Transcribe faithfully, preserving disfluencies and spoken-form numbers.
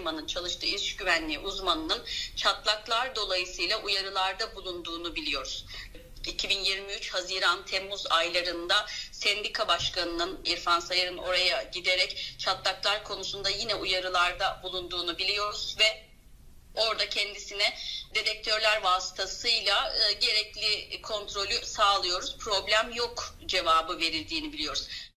firmanın çalıştığı iş güvenliği uzmanının çatlaklar dolayısıyla uyarılarda bulunduğunu biliyoruz. iki bin yirmi üç Haziran-Temmuz aylarında sendika başkanının İrfan Sayar'ın oraya giderek çatlaklar konusunda yine uyarılarda bulunduğunu biliyoruz ve orada kendisine dedektörler vasıtasıyla e, gerekli kontrolü sağlıyoruz. Problem yok cevabı verildiğini biliyoruz.